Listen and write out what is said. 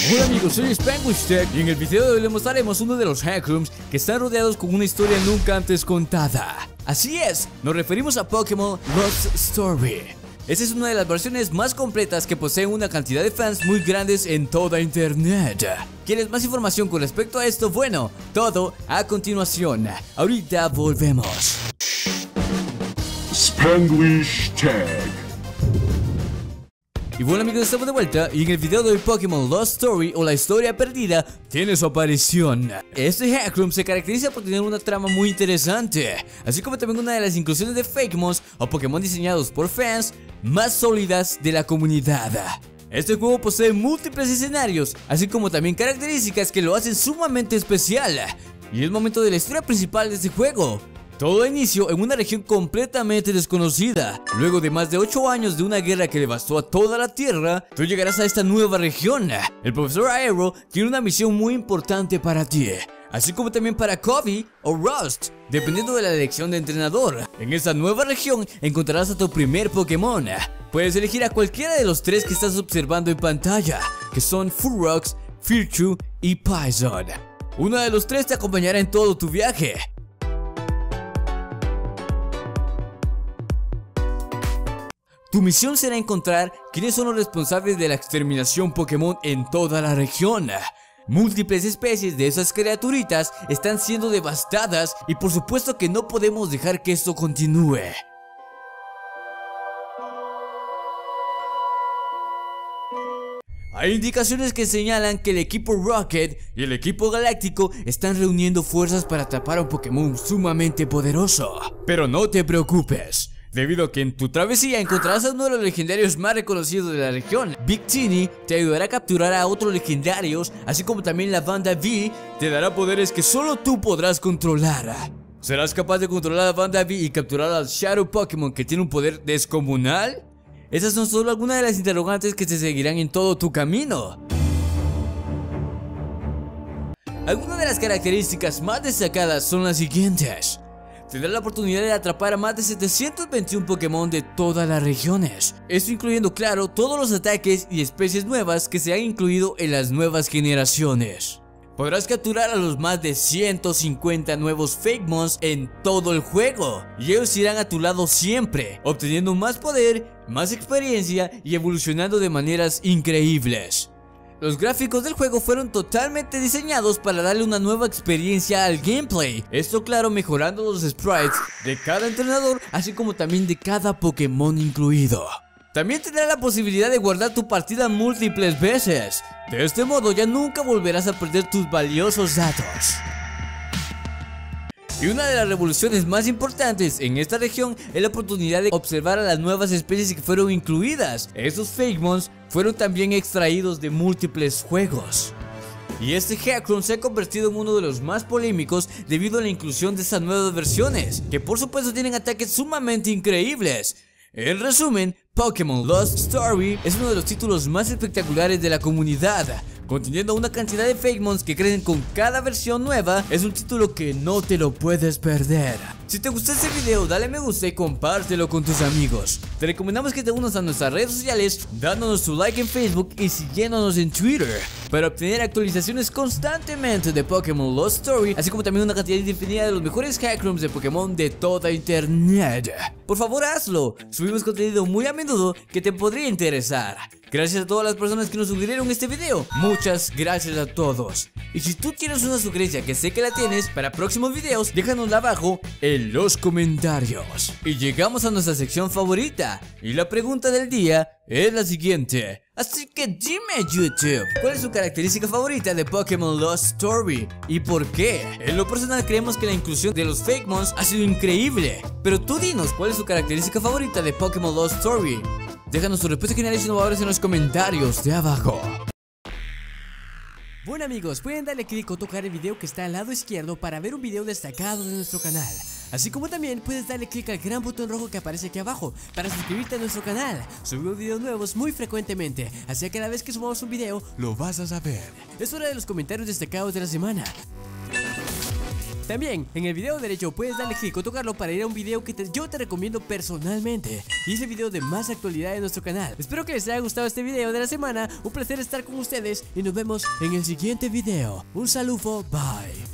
Hola amigos, soy SpanguishTech y en el video de hoy les mostraremos uno de los Hackrooms que están rodeados con una historia nunca antes contada. Así es, nos referimos a Pokémon Lost Story. Esta es una de las versiones más completas que poseen una cantidad de fans muy grandes en toda internet. ¿Quieres más información con respecto a esto? Bueno, todo a continuación. Ahorita volvemos. SpanguishTech. Y bueno amigos, estamos de vuelta y en el video de hoy Pokémon Lost Story o la historia perdida tiene su aparición. Este Hackroom se caracteriza por tener una trama muy interesante, así como también una de las inclusiones de Fakemons o Pokémon diseñados por fans más sólidas de la comunidad. Este juego posee múltiples escenarios, así como también características que lo hacen sumamente especial. Y es momento de la historia principal de este juego. Todo inició en una región completamente desconocida. Luego de más de 8 años de una guerra que devastó a toda la tierra, tú llegarás a esta nueva región. El profesor Aero tiene una misión muy importante para ti, así como también para Kobe o Rust, dependiendo de la elección de entrenador. En esta nueva región encontrarás a tu primer Pokémon. Puedes elegir a cualquiera de los 3 que estás observando en pantalla, que son Furox, Firchu y Paizo. Uno de los 3 te acompañará en todo tu viaje. Tu misión será encontrar quiénes son los responsables de la exterminación Pokémon en toda la región. Múltiples especies de esas criaturitas están siendo devastadas y por supuesto que no podemos dejar que esto continúe. Hay indicaciones que señalan que el equipo Rocket y el equipo Galáctico están reuniendo fuerzas para atrapar a un Pokémon sumamente poderoso. Pero no te preocupes, debido a que en tu travesía encontrarás a uno de los legendarios más reconocidos de la región. Victini te ayudará a capturar a otros legendarios, así como también la banda V te dará poderes que solo tú podrás controlar. ¿Serás capaz de controlar a la banda V y capturar al Shadow Pokémon que tiene un poder descomunal? Esas son solo algunas de las interrogantes que te seguirán en todo tu camino. Algunas de las características más destacadas son las siguientes. Tendrás la oportunidad de atrapar a más de 721 Pokémon de todas las regiones. Esto incluyendo, claro, todos los ataques y especies nuevas que se han incluido en las nuevas generaciones. Podrás capturar a los más de 150 nuevos Fakemons en todo el juego, y ellos irán a tu lado siempre, obteniendo más poder, más experiencia y evolucionando de maneras increíbles. Los gráficos del juego fueron totalmente diseñados para darle una nueva experiencia al gameplay. Esto claro, mejorando los sprites de cada entrenador, así como también de cada Pokémon incluido. También tendrás la posibilidad de guardar tu partida múltiples veces. De este modo ya nunca volverás a perder tus valiosos datos. Y una de las revoluciones más importantes en esta región es la oportunidad de observar a las nuevas especies que fueron incluidas. Estos Fakemons fueron también extraídos de múltiples juegos. Y este Hackroom se ha convertido en uno de los más polémicos debido a la inclusión de estas nuevas versiones, que por supuesto tienen ataques sumamente increíbles. En resumen, Pokémon Lost Story es uno de los títulos más espectaculares de la comunidad, conteniendo una cantidad de Fakemons que crecen con cada versión nueva. Es un título que no te lo puedes perder. Si te gustó este video, dale me gusta y compártelo con tus amigos. Te recomendamos que te unas a nuestras redes sociales, dándonos tu like en Facebook y siguiéndonos en Twitter, para obtener actualizaciones constantemente de Pokémon Lost Story, así como también una cantidad indefinida de los mejores Hackrooms de Pokémon de toda internet. Por favor hazlo, subimos contenido muy a menudo que te podría interesar. Gracias a todas las personas que nos sugirieron este video. Muchas gracias a todos. Y si tú tienes una sugerencia, que sé que la tienes, para próximos videos, déjanosla abajo en los comentarios. Y llegamos a nuestra sección favorita, y la pregunta del día es la siguiente. Así que dime YouTube, ¿cuál es su característica favorita de Pokémon Lost Story? ¿Y por qué? En lo personal creemos que la inclusión de los Fakemons ha sido increíble. Pero tú dinos, ¿cuál es su característica favorita de Pokémon Lost Story? Déjanos tu respuesta geniales y innovadores en los comentarios de abajo. Bueno amigos, pueden darle clic o tocar el video que está al lado izquierdo para ver un video destacado de nuestro canal. Así como también puedes darle clic al gran botón rojo que aparece aquí abajo para suscribirte a nuestro canal. Subimos videos nuevos muy frecuentemente, así que cada vez que subamos un video lo vas a saber. Es hora de los comentarios destacados de la semana. También en el video derecho puedes darle clic o tocarlo para ir a un video que yo te recomiendo personalmente, y es el video de más actualidad de nuestro canal. Espero que les haya gustado este video de la semana, un placer estar con ustedes y nos vemos en el siguiente video. Un saludo, bye.